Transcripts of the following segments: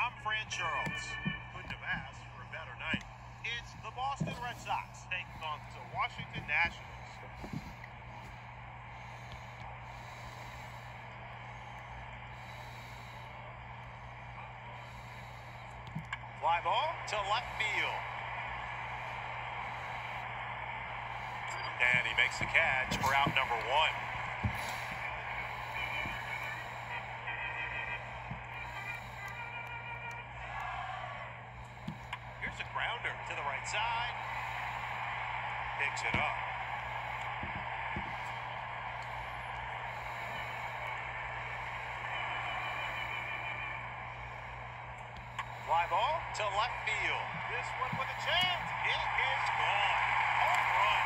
I'm Fran Charles. Couldn't have asked for a better night. It's the Boston Red Sox taking on the Washington Nationals. Fly ball to left field. And he makes the catch for out number one. Here's a grounder to the right side. Picks it up. Fly ball to left field. This one with a chance. It is gone. Home run.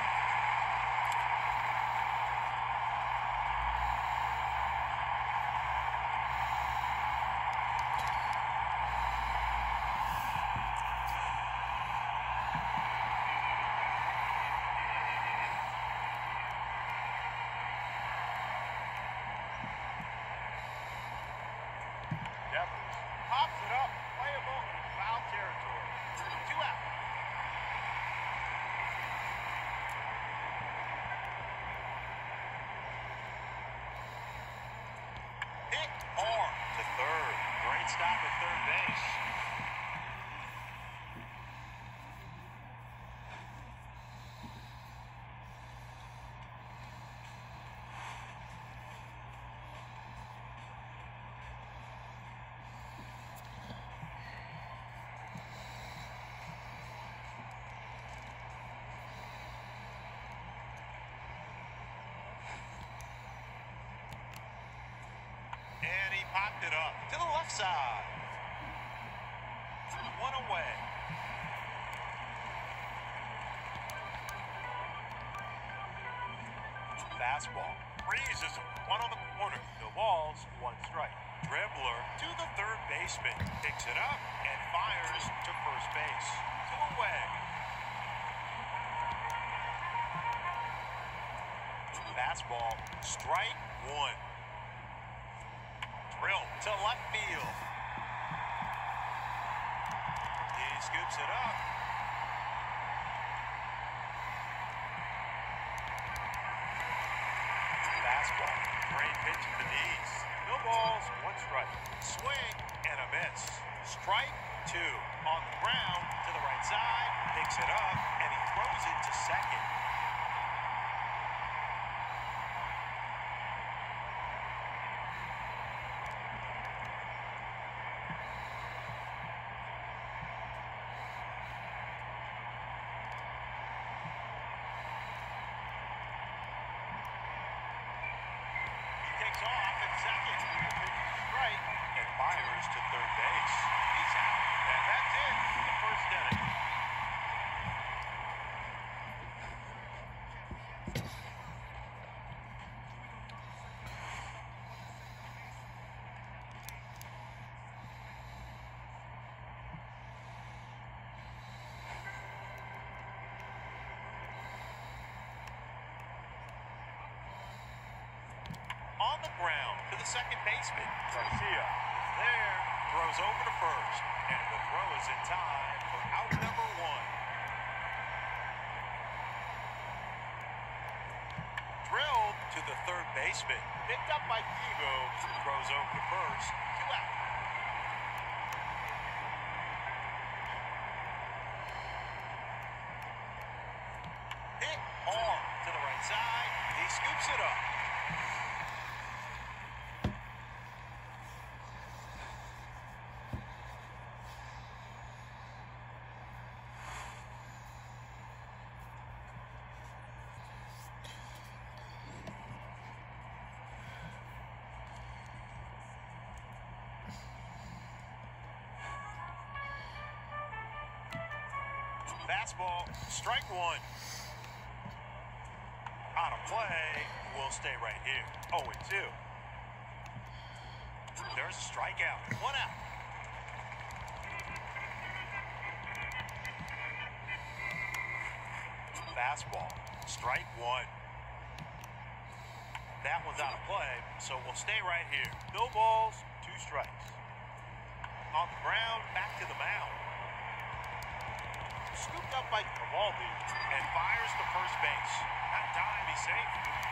Devers pops it up. Playable in foul territory. 2 out. Hit hard to third. Great stop at third base. And he popped it up to the left side. 1 away. Fastball. Freezes him. 1 on the corner. No balls, 1 strike. Dribbler to the third baseman. Picks it up and fires to first base. 2 away. Fastball. Strike 1. Drill to left field. He scoops it up. Fastball. Great pitch to the knees. No balls, 1 strike. Swing and a miss. Strike 2. On the ground to the right side. Picks it up and he throws it to second. Takes off at second. Strike and fires to third base. He's out. And that's it. The first inning. On the ground to the second baseman. Garcia is there, throws over to first, and the throw is in time for out number 1. Drilled to the third baseman. Picked up by Kivo, throws over to first. 2 out. Hit hard to the right side. He scoops it up. Fastball, strike 1. On a play, we'll stay right here. 0-2. There's a strikeout. 1 out. Fastball, strike 1. That one's out of play, so we'll stay right here. No balls, 2 strikes. On the ground, back to the mound. Scooped up by Cavaldi and fires to first base. That time, he's safe.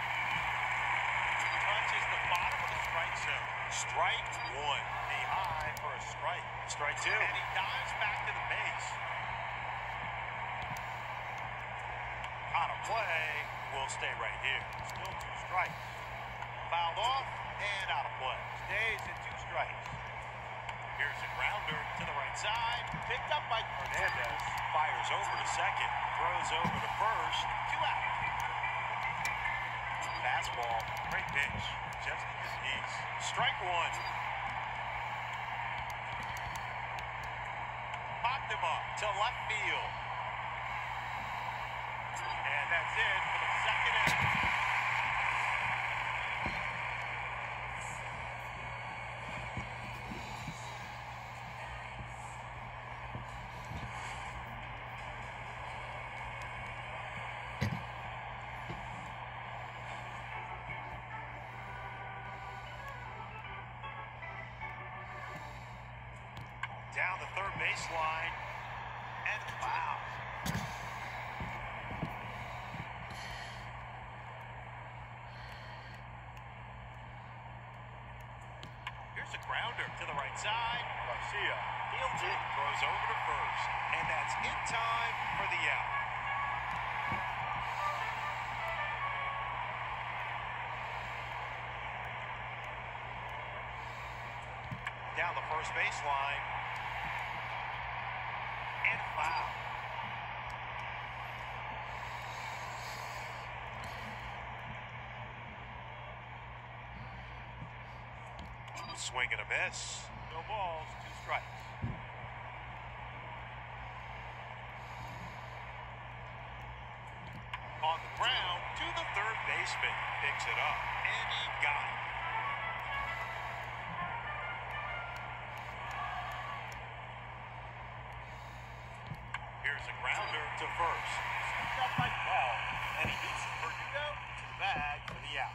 Touches the bottom of the strike zone. Strike one. Knee high for a strike. Strike two. And he dives back to the base. On a play, will stay right here. Still two strikes. Fouled off and out of play. Stays at two strikes. Here's a grounder to the right side. Picked up by Hernandez. Fires over to second. Throws over to first. Two out. Fastball. Great pitch. Just at his knees. Strike one. Popped him up to left field. And that's it for the second inning. Down the third baseline, and foul. Here's a grounder to the right side. Garcia fields it, throws over to first, and that's in time for the out. Down the first baseline. And foul. Swing and a miss. No balls, two strikes. On the ground to the third baseman. Picks it up, and he got it. Here's a grounder to first. Scooped up by Bell, and he beats Verdugo to the bag for the out.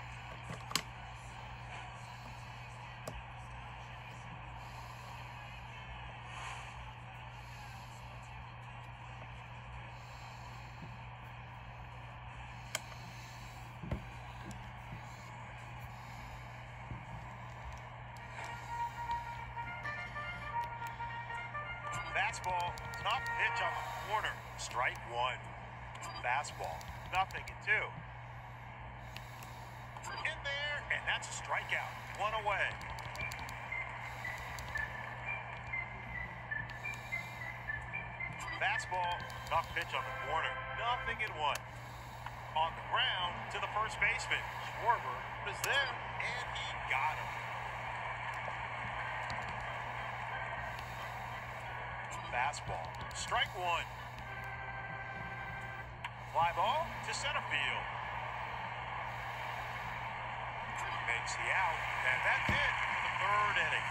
Fastball, tough pitch on the corner. Strike one. Fastball, 0-2. In there, and that's a strikeout. One away. Fastball, tough pitch on the corner. 0-1. On the ground to the first baseman. Schwarber was there, and he got him. Fastball. Strike one. Fly ball to center field. Makes the out, and that's it for the third inning.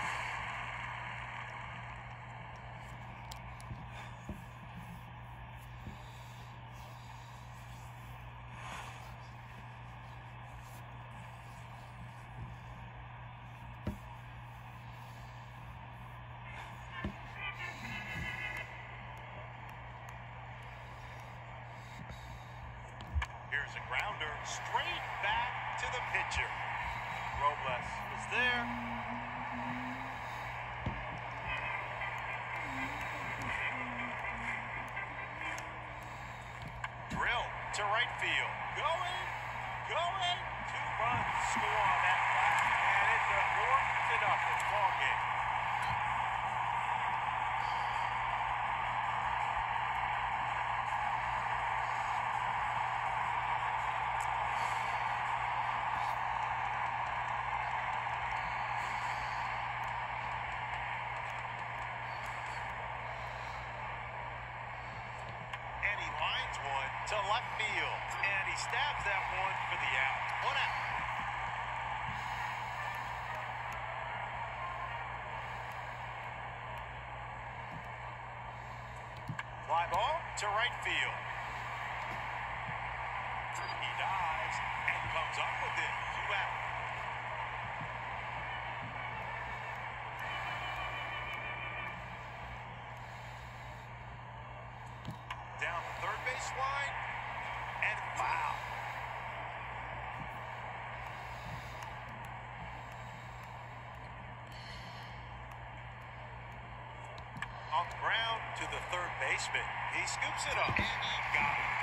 Here's a grounder straight back to the pitcher. Robles is there. Drill to right field. Going. 2 runs score on that blast, and it's a 4-0 ball game. One to left field, and he stabs that one for the out. One out. Fly ball to right field. He dives and comes up with it. 2 out. baseline, and foul. On the ground to the third baseman. He scoops it up, and he got it.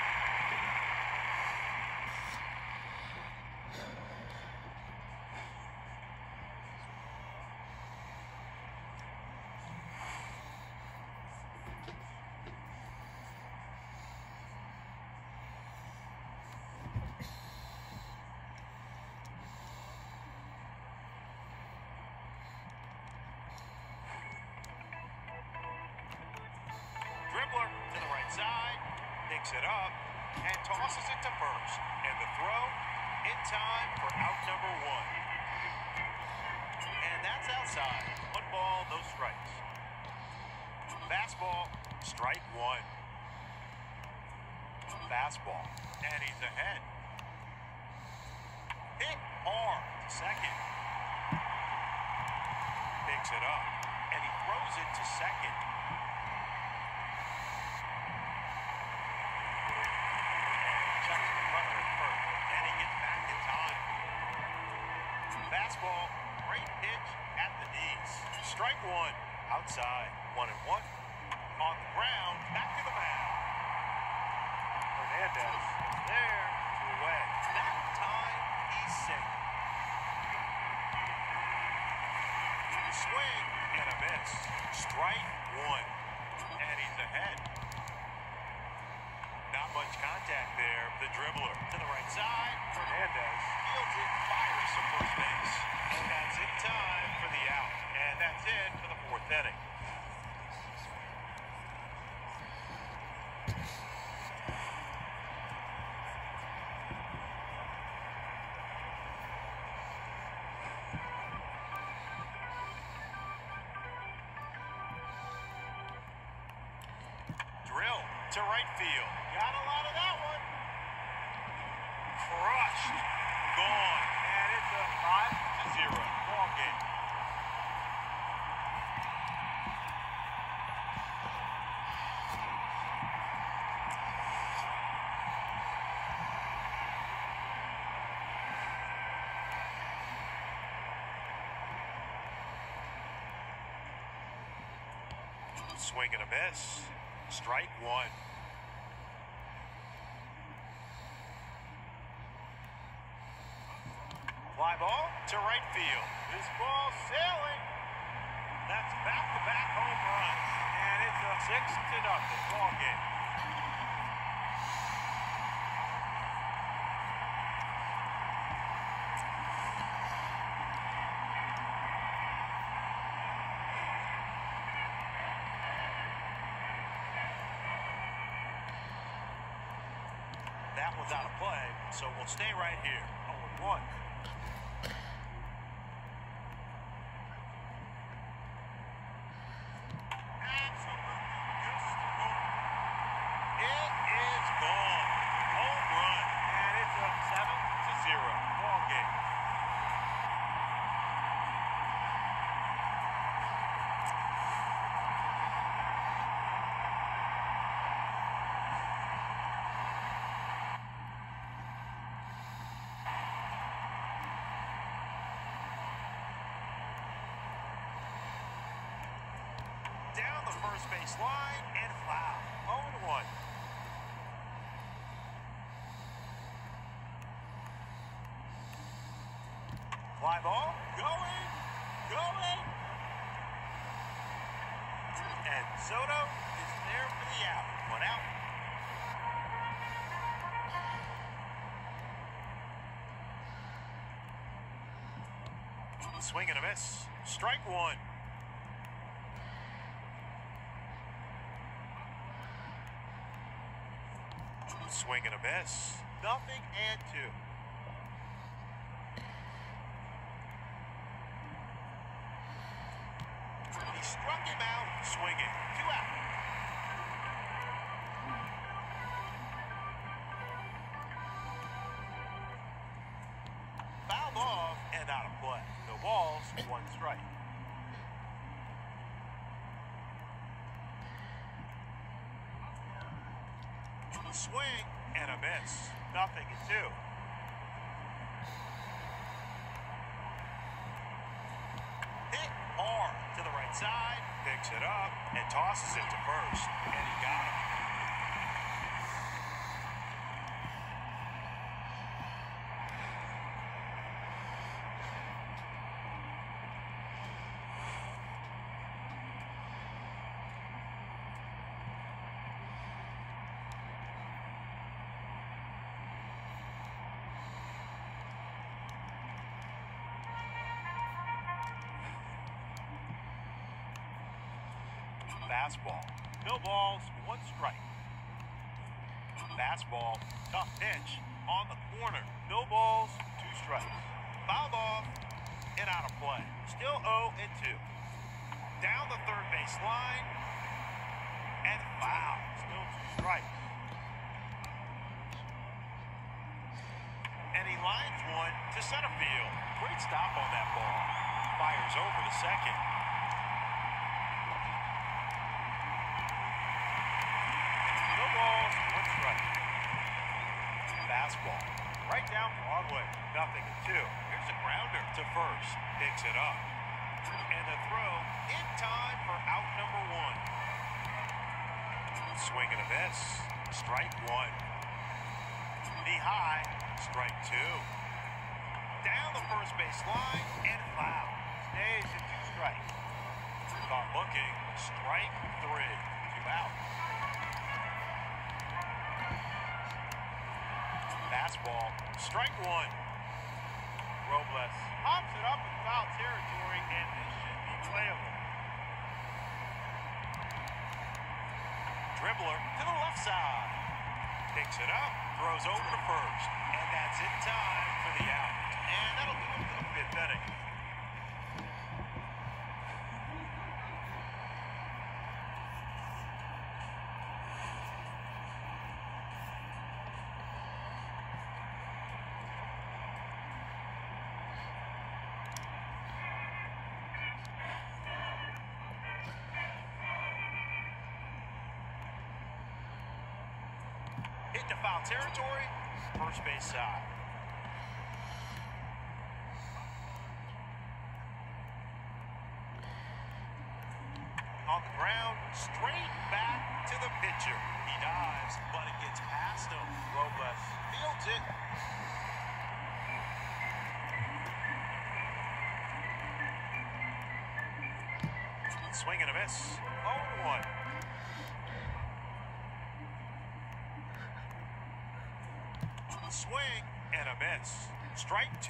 Dribbler to the right side, picks it up, and tosses it to first. And the throw in time for out number one. And that's outside. 1 ball, no strikes. Fastball, strike one. Fastball, and he's ahead. Hit hard to second. Picks it up, and he throws it to second. Fastball, great pitch at the knees. Strike one, outside, 1-1. On the ground, back to the mound. Hernandez is there to away. That time, he's safe. Swing and a miss. Strike one, and he's ahead. Not much contact there. The dribbler to the right side. Hernandez fields it, fires to first base. And that's in time for the out. And that's it for the 4th inning. Drill to right field. Got a lot of that one. Crushed. Gone. And it's a 5-0 ball game. Swing and a miss. Strike one. Fly ball to right field. This ball sailing. That's back-to-back home runs. And it's a 6-0 ball game. That one's out of play, so we'll stay right here. 0-1. Down the first base line and foul. 0-1. Fly ball, going. And Soto is there for the out. 1 out. Swing and a miss. Strike one. Swing and a miss. 0-2. He struck him out swinging. 2 out. Fouled off and out of play. No balls, 1 strike. Swing and a miss. 0-2. Hit hard to the right side. Picks it up and tosses it to first. And he got him. Fastball. No balls, 1 strike. Fastball. Tough pitch. On the corner. No balls, 2 strikes. Fouled off and out of play. Still 0-2. Down the third base line. And foul. Still 2 strikes. And he lines one to center field. Great stop on that ball. Fires over to second. Balls, 1 strike. Fastball. Right down Broadway. 0-2. Here's a grounder to first. Picks it up. And the throw in time for out number 1. Swing and a miss. Strike 1. Knee high. Strike 2. Down the first base line and foul. Stays at 2 strikes. Caught looking. Strike 3. 2 out. Fastball, strike 1. Robles pops it up in foul territory, and this should be playable. Dribbler to the left side. Picks it up, throws over to first, and that's in time for the out. And that'll do it for the 5th inning. Hit to foul territory, first base side. On the ground, straight back to the pitcher. He dives, but it gets past him. Robles fields it. Swing and a miss. 0-1. Swing and a miss. Strike 2.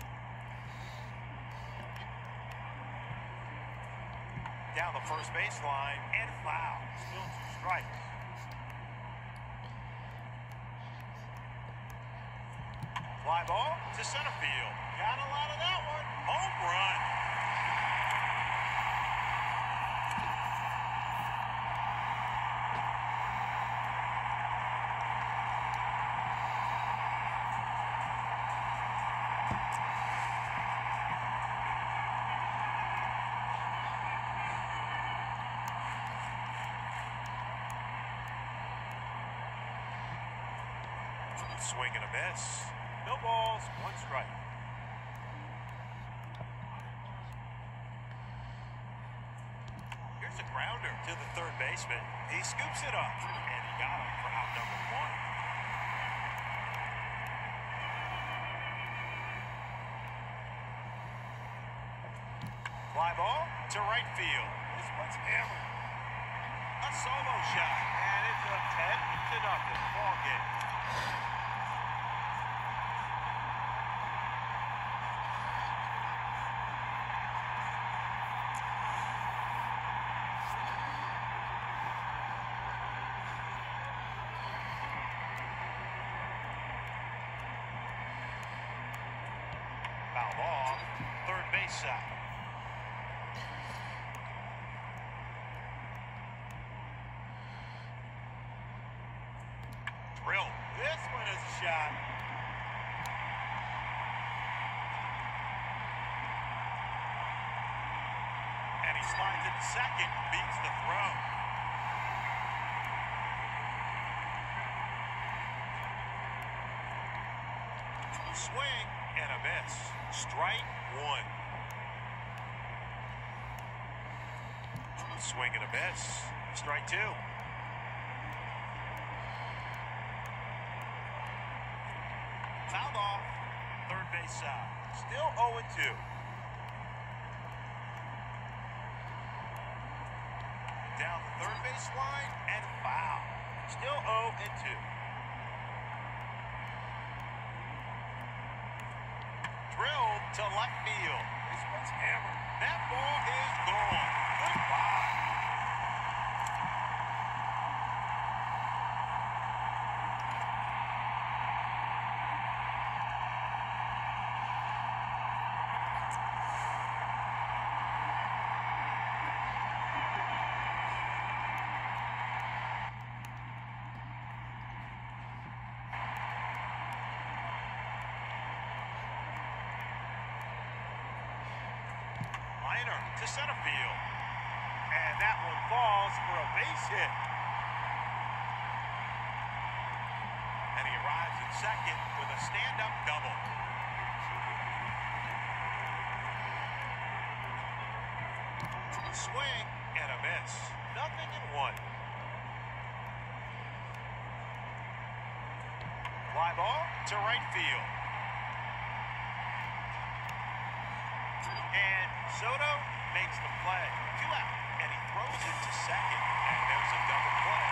Down the first baseline and foul. Still 2 strikes. Fly ball to center field. Got a lot of that one. Home run. Swing and a miss. No balls, 1 strike. Here's a grounder to the third baseman. He scoops it up, and he got him for out number 1. Fly ball to right field. This one's hammered. A solo shot, and it's a 10-0 ball game. Foul ball, third base side. Drill. This one is a shot. And he slides it to second, beats the throw. Swing and a miss. Strike one. Swing and a miss. Strike two. Fouled off. Third base side. Still 0-2. Down the third base line and foul. Still 0-2. Drilled to left field. This one's hammered. That ball is gone. Goodbye. To center field. And that one falls for a base hit. And he arrives at second with a stand-up double. Swing and a miss. Nothing in one. Fly ball to right field. And Soto makes the play. 2 out, and he throws it to second. And there's a double play.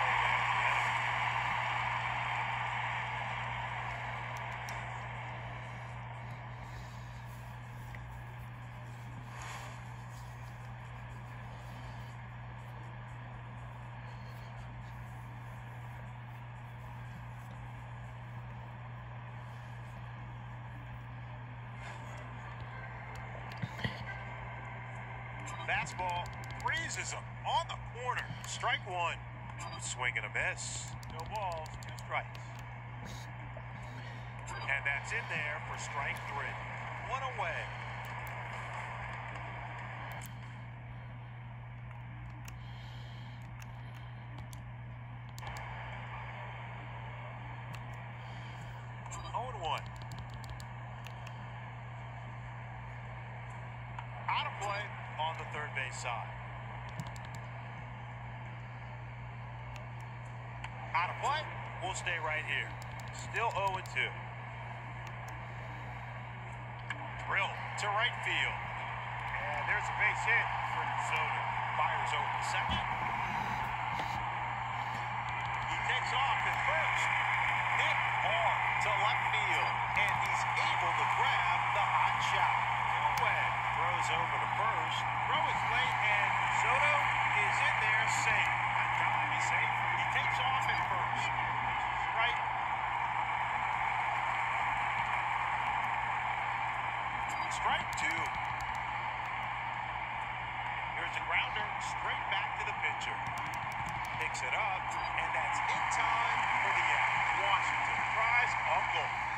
Fastball freezes him on the corner. Strike one. Swing and a miss. No balls, 2 strikes. And that's in there for strike 3. 1 away. Out of play on the third base side. Out of play. We'll stay right here. Still 0-2. Drill to right field. And there's a base hit for Soto. Fires over to second. He takes off at first. Hit hard to left field. And he's able to grab the hot shot. Away. Throws over to first. Throw is late, and Soto is in there safe. Not trying to be safe. He takes off at first. Right. Strike 2. Here's a grounder straight back to the pitcher. Picks it up, and that's in time for the out. Washington tries uncle.